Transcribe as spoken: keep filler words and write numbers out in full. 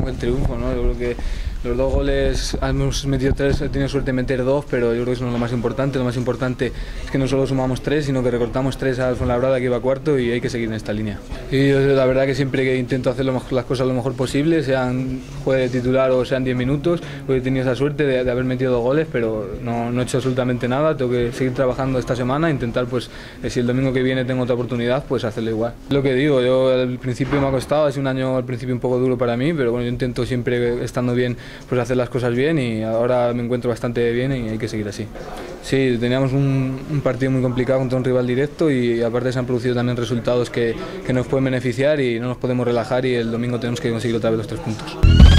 el triunfo, ¿no? Yo creo que los dos goles, hemos metido tres, he tenido suerte de meter dos, pero yo creo que eso no es lo más importante. Lo más importante es que no solo sumamos tres, sino que recortamos tres al Fuenlabrada, que iba cuarto, y hay que seguir en esta línea. Y yo, la verdad que siempre que intento hacer lo mejor, las cosas lo mejor posible, sean juegue de titular o sean diez minutos, pues he tenido esa suerte de, de haber metido dos goles, pero no, no he hecho absolutamente nada. Tengo que seguir trabajando esta semana, intentar, pues, si el domingo que viene tengo otra oportunidad, pues hacerlo igual. Lo que digo, yo al principio me ha costado, ha sido un año al principio un poco duro para mí, pero bueno, yo intento siempre, estando bien, pues hacer las cosas bien, y ahora me encuentro bastante bien y hay que seguir así. Sí, teníamos un, un partido muy complicado contra un rival directo, y aparte se han producido también resultados que, que nos pueden beneficiar, y no nos podemos relajar, y el domingo tenemos que conseguir otra vez los tres puntos.